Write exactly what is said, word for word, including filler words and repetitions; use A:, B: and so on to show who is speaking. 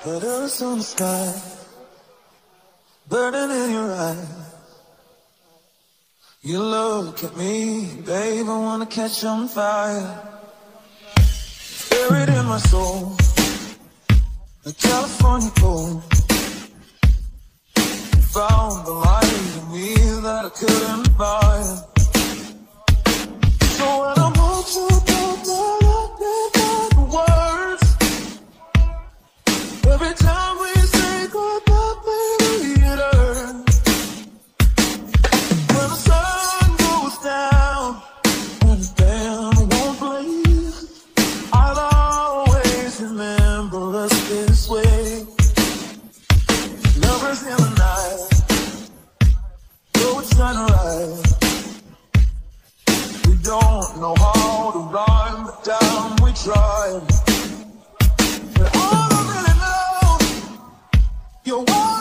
A: Letters on the sky, burning in your eyes. You look at me, babe, I wanna catch on fire. Buried in my soul, a California gold. Found the light in me that I couldn't buy. So when I'm all too down, I can't find the words. Every time we say goodbye, baby, it hurts. When the sun goes down, when the band won't play, I'll always remember us this way. Lovers in the night, though it's sunrise. We don't know how to rhyme, but down we try. But all I really know, you're one.